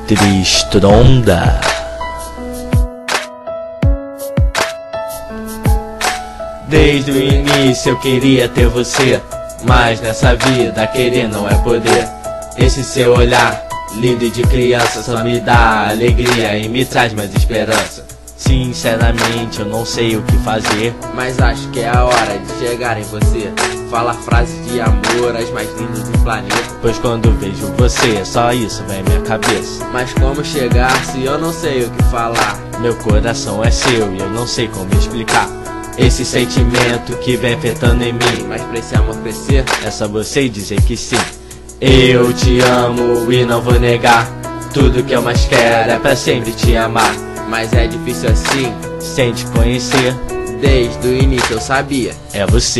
Tristonda. Desde o início eu queria ter você, mas nessa vida querer não é poder. Esse seu olhar, lindo e de criança, só me dá alegria e me traz mais esperança. Sinceramente eu não sei o que fazer, mas acho que é a hora de chegar em você. Fala frases de amor, as mais lindas do planeta. Pois quando vejo você, só isso vem à minha cabeça. Mas como chegar se eu não sei o que falar? Meu coração é seu e eu não sei como explicar esse sentimento que vem afetando em mim. Mas pra esse amor crescer, é só você dizer que sim. Eu te amo e não vou negar. Tudo que eu mais quero é pra sempre te amar. Mas é difícil assim, sem te conhecer. Desde o início eu sabia, é você.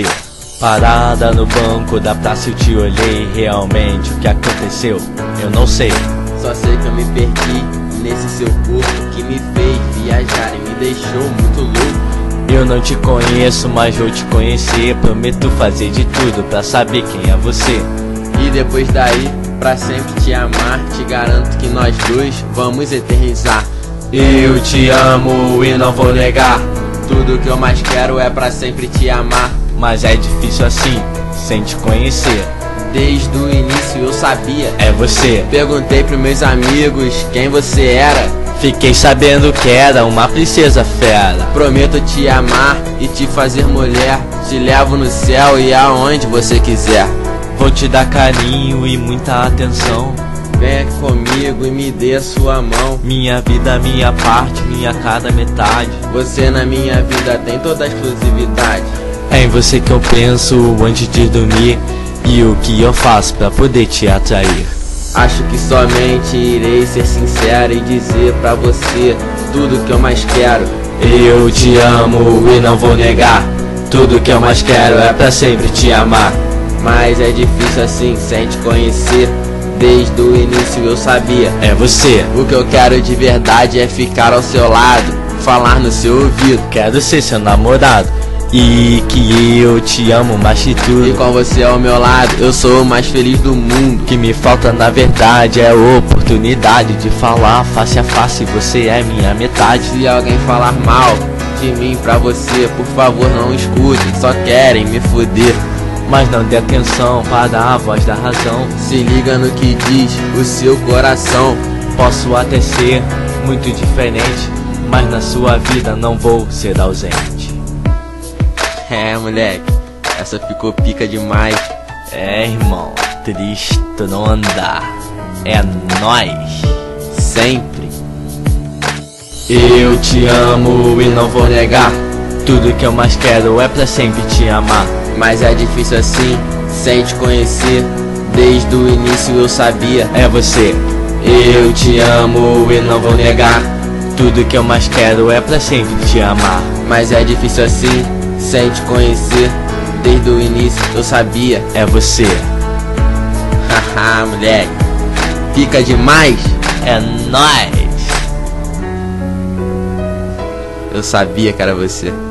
Parada no banco da praça eu te olhei. Realmente o que aconteceu eu não sei. Só sei que eu me perdi nesse seu corpo que me fez viajar e me deixou muito louco. Eu não te conheço, mas vou te conhecer. Prometo fazer de tudo pra saber quem é você. E depois daí, pra sempre te amar. Te garanto que nós dois vamos eternizar. Eu te amo e não vou negar. Tudo que eu mais quero é pra sempre te amar. Mas é difícil assim, sem te conhecer. Desde o início eu sabia, é você. Perguntei pros meus amigos quem você era. Fiquei sabendo que era uma princesa fera. Prometo te amar e te fazer mulher. Te levo no céu e aonde você quiser. Vou te dar carinho e muita atenção. Vem aqui comigo e me dê a sua mão. Minha vida, minha parte, minha cada metade. Você na minha vida tem toda a exclusividade. É em você que eu penso antes de dormir. E o que eu faço pra poder te atrair? Acho que somente irei ser sincero e dizer pra você tudo que eu mais quero. Eu te amo e não vou negar. Tudo que eu mais quero é pra sempre te amar. Mas é difícil assim, sem te conhecer. Desde o início eu sabia, é você. O que eu quero de verdade é ficar ao seu lado, falar no seu ouvido. Quero ser seu namorado e que eu te amo mais que tudo. E com você ao meu lado eu sou o mais feliz do mundo. O que me falta na verdade é a oportunidade de falar face a face. Você é minha metade. Se alguém falar mal de mim pra você, por favor não escute. Só querem me foder, mas não dê atenção para a voz da razão. Se liga no que diz o seu coração. Posso até ser muito diferente, mas na sua vida não vou ser ausente. É, moleque, essa ficou pica demais. É, irmão, Tristonda. É nóis. Sempre. Eu te amo e não vou negar. Tudo que eu mais quero é pra sempre te amar. Mas é difícil assim, sem te conhecer. Desde o início eu sabia, é você. Eu te amo e não vou negar. Tudo que eu mais quero é pra sempre te amar. Mas é difícil assim, sem te conhecer. Desde o início eu sabia, é você. Haha, moleque, fica demais. É nóis. Eu sabia que era você.